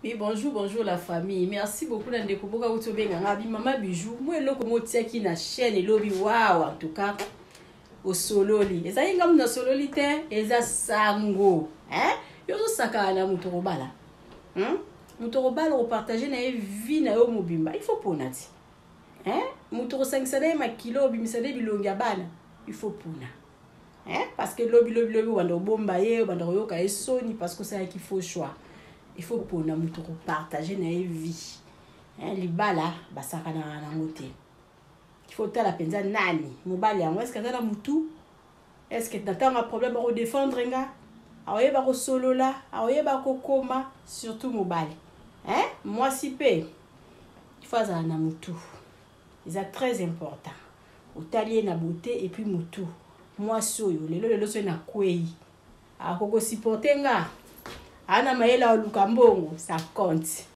Oui, bonjour la famille. Merci beaucoup d'être là. Maman Bijou, moi le comme qui na chaîne et lobby wow en tout cas au sololi. Et ça y est comme na sololité et ça sango. Hein? Yo so saka na mutorobala. Mutorobala au partager na vie na yo mobimba. Il faut ponati. Hein? Mutoro 5 ma kilo bimisade bilonga bana. Il faut pona. Hein? Parce que lobby wando bomba ye wando yoka esoni parce que c'est qu'il faut choix. Il faut pour nous partager notre vie. Libala basaka na ngote. Il faut la penza nani. Mobali yango est-ce que na mutu? Est-ce que t'as un problème à défendre nga? Aoye ba ko solo la, aoye ba ko koma, surtout mobali. Hein? Moi si pe. Il faut ça na mutu. C'est très important. Otalier na beauté et puis mutu. Moi soyo lelo so na kwei. Akoko supporter nga. Ana maela lukambongo, ça compte.